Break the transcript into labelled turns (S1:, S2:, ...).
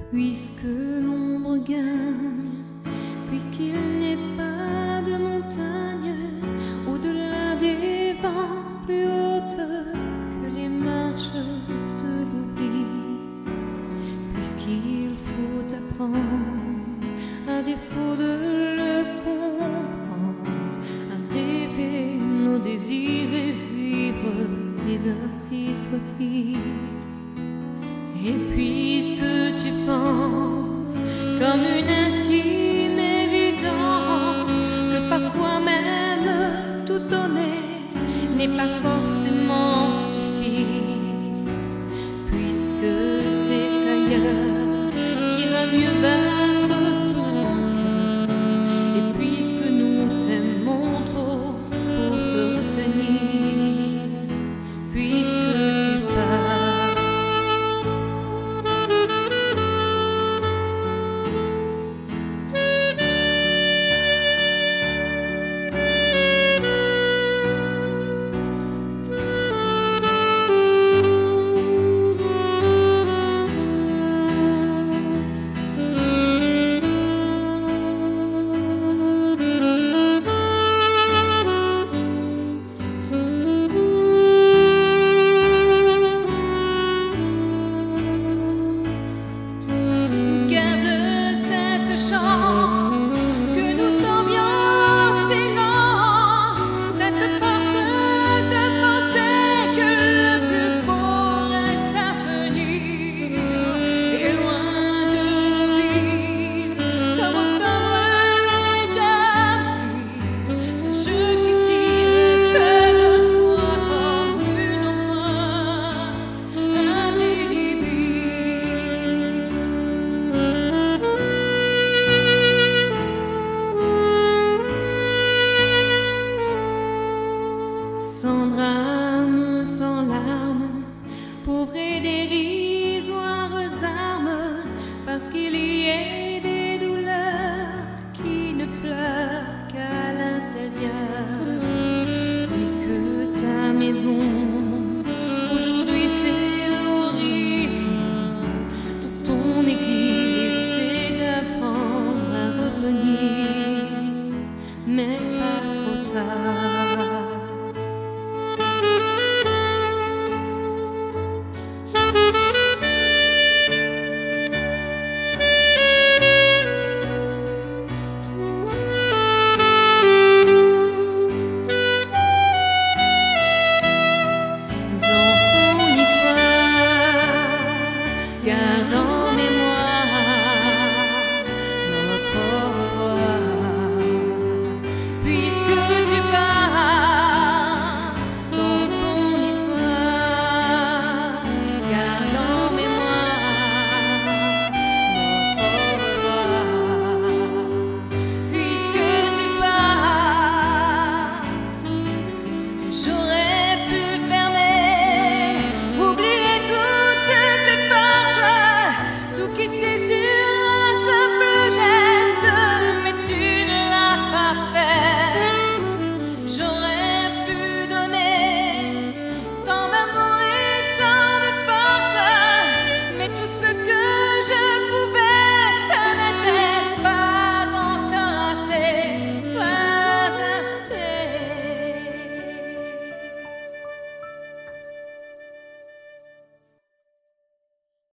S1: Puisque l'ombre gagne, puisqu'il n'est pas de montagne au-delà des vents plus hautes que les marches de l'oubli, puisqu'il faut apprendre, à défaut de le comprendre, à rêver nos désirs et vivre les ainsi soit-il. Et puisque tu penses comme une intime évidence que parfois même tout donner n'est pas forcément